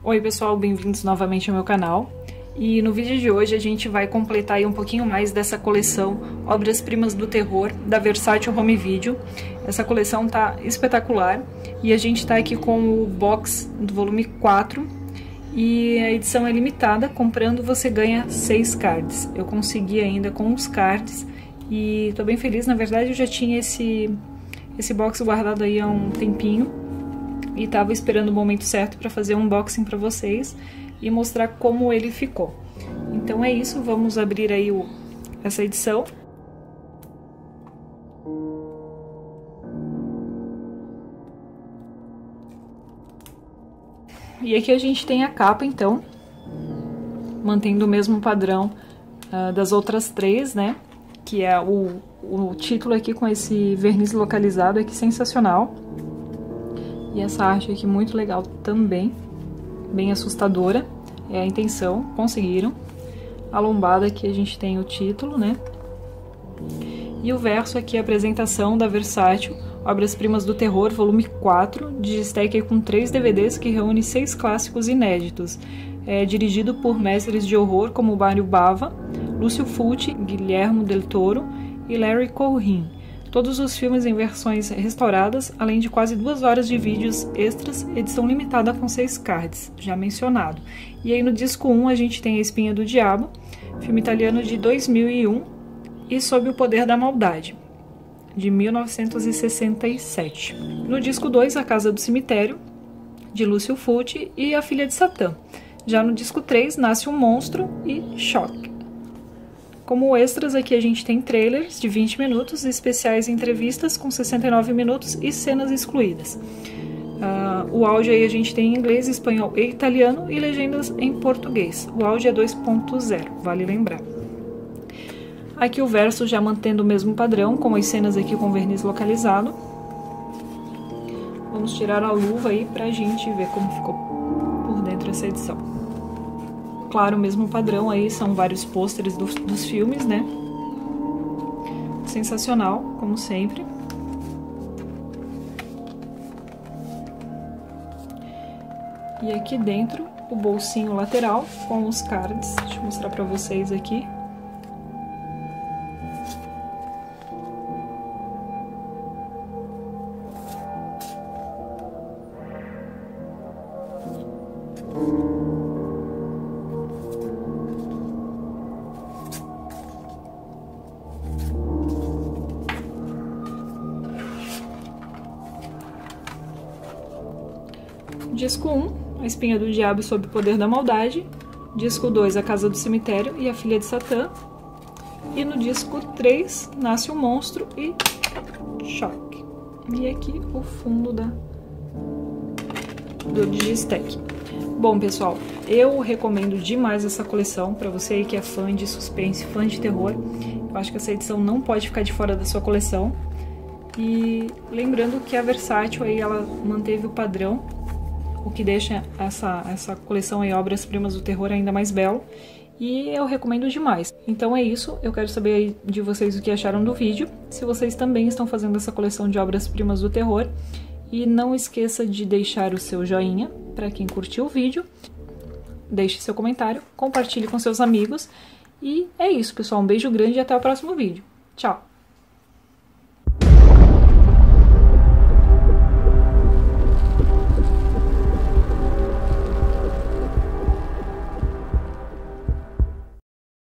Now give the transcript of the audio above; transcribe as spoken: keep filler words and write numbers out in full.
Oi pessoal, bem-vindos novamente ao meu canal. E no vídeo de hoje a gente vai completar aí um pouquinho mais dessa coleção Obras-Primas do Terror da Versátil Home Video. Essa coleção tá espetacular e a gente tá aqui com o box do volume quatro e a edição é limitada, comprando você ganha seis cards. Eu consegui ainda com os cards e tô bem feliz, na verdade eu já tinha esse, esse box guardado aí há um tempinho e tava esperando o momento certo para fazer um unboxing para vocês e mostrar como ele ficou. Então é isso, vamos abrir aí o, essa edição. E aqui a gente tem a capa, então, mantendo o mesmo padrão uh, das outras três, né? Que é o, o título aqui com esse verniz localizado aqui, sensacional. E essa arte aqui muito legal também, bem assustadora, é a intenção, conseguiram. A lombada aqui a gente tem o título, né? E o verso aqui, a apresentação da Versátil, Obras-Primas do Terror, volume quatro, Digistack com três D V Ds que reúne seis clássicos inéditos. É dirigido por mestres de horror como Mario Bava, Lúcio Fulci, Guillermo del Toro e Larry Cohen. Todos os filmes em versões restauradas, além de quase duas horas de vídeos extras, edição limitada com seis cards, já mencionado. E aí no disco um a gente tem A Espinha do Diabo, filme italiano de dois mil e um, e Sob o Poder da Maldade, de mil novecentos e sessenta e sete. No disco dois, A Casa do Cemitério, de Lúcio Fulci, e A Filha de Satã. Já no disco três, Nasce um Monstro e Choque. Como extras, aqui a gente tem trailers de vinte minutos, especiais e entrevistas com sessenta e nove minutos e cenas excluídas. Uh, o áudio aí a gente tem em inglês, espanhol e italiano e legendas em português. O áudio é dois ponto zero, vale lembrar. Aqui o verso já mantendo o mesmo padrão, com as cenas aqui com verniz localizado. Vamos tirar a luva aí pra gente ver como ficou por dentro essa edição. Claro, o mesmo padrão aí, são vários pôsteres dos, dos filmes, né? Sensacional, como sempre. E aqui dentro, o bolsinho lateral com os cards. Deixa eu mostrar pra vocês aqui. Disco um, A Espinha do Diabo e Sob o Poder da Maldade. Disco dois, A Casa do Cemitério e A Filha de Satã. E no disco três, Nasce um Monstro e Choque. E aqui o fundo da, do Digistack. Bom, pessoal, eu recomendo demais essa coleção para você aí que é fã de suspense, fã de terror. Eu acho que essa edição não pode ficar de fora da sua coleção. E lembrando que a Versátil aí, ela manteve o padrão, o que deixa essa, essa coleção aí, Obras-Primas do Terror, ainda mais belo. E eu recomendo demais. Então é isso, eu quero saber aí de vocês o que acharam do vídeo. Se vocês também estão fazendo essa coleção de Obras-Primas do Terror. E não esqueça de deixar o seu joinha para quem curtiu o vídeo. Deixe seu comentário, compartilhe com seus amigos. E é isso, pessoal. Um beijo grande e até o próximo vídeo. Tchau!